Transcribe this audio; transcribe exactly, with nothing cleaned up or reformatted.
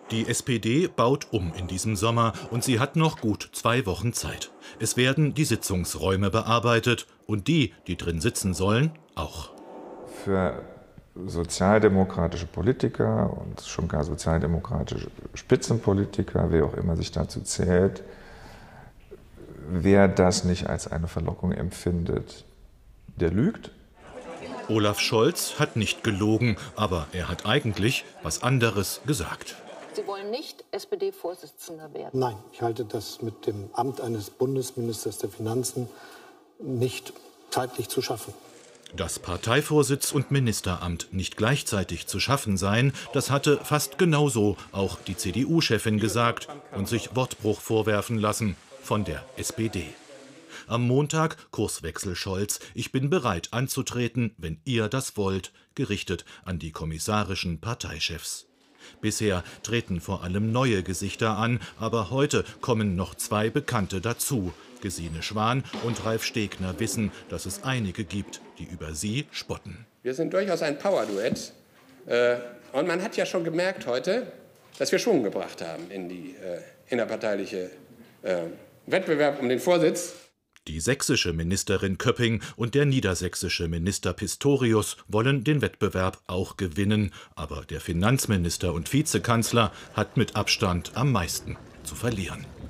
Die S P D baut um in diesem Sommer und sie hat noch gut zwei Wochen Zeit. Es werden die Sitzungsräume bearbeitet und die, die drin sitzen sollen, auch. Für sozialdemokratische Politiker und schon gar sozialdemokratische Spitzenpolitiker, wer auch immer sich dazu zählt, wer das nicht als eine Verlockung empfindet, der lügt. Olaf Scholz hat nicht gelogen, aber er hat eigentlich was anderes gesagt. Sie wollen nicht S P D-Vorsitzender werden? Nein, ich halte das mit dem Amt eines Bundesministers der Finanzen nicht zeitlich zu schaffen. Dass Parteivorsitz und Ministeramt nicht gleichzeitig zu schaffen seien, das hatte fast genauso auch die C D U-Chefin gesagt und sich Wortbruch vorwerfen lassen von der S P D. Am Montag Kurswechsel Scholz. Ich bin bereit anzutreten, wenn ihr das wollt, gerichtet an die kommissarischen Parteichefs. Bisher treten vor allem neue Gesichter an, aber heute kommen noch zwei Bekannte dazu. Gesine Schwan und Ralf Stegner wissen, dass es einige gibt, die über sie spotten. Wir sind durchaus ein Power-Duett. Und man hat ja schon gemerkt heute, dass wir Schwung gebracht haben in die innerparteiliche Wettbewerb um den Vorsitz. Die sächsische Ministerin Köpping und der niedersächsische Minister Pistorius wollen den Wettbewerb auch gewinnen. Aber der Finanzminister und Vizekanzler hat mit Abstand am meisten zu verlieren.